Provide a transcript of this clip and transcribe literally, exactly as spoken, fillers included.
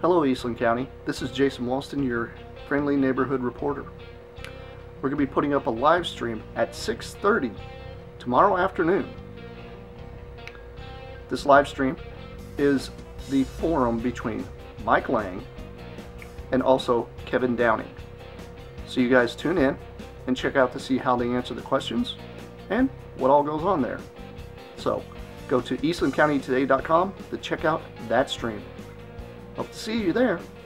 Hello Eastland County, this is Jason Walston, your friendly neighborhood reporter. We're going to be putting up a live stream at six thirty tomorrow afternoon. This live stream is the forum between Mike Lang and also Kevin Downing. So you guys tune in and check out to see how they answer the questions and what all goes on there. So go to eastland county today dot com to check out that stream. Hope to see you there.